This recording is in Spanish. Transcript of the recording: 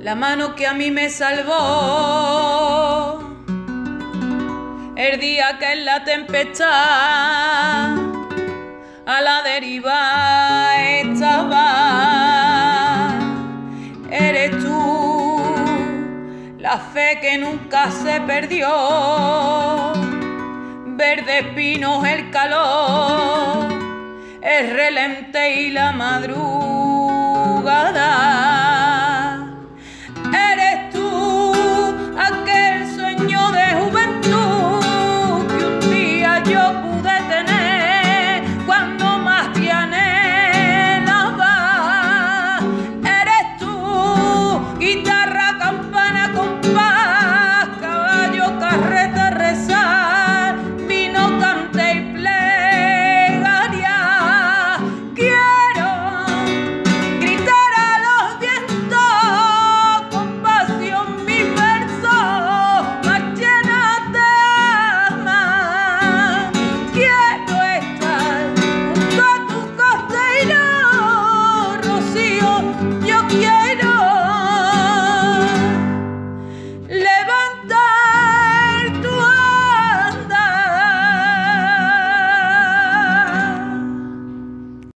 la mano que a mí me salvó el día que en la tempestad a la deriva estaba. Eres tú, la fe que nunca se perdió, verdes pinos, el calor, el relente y la madrugada.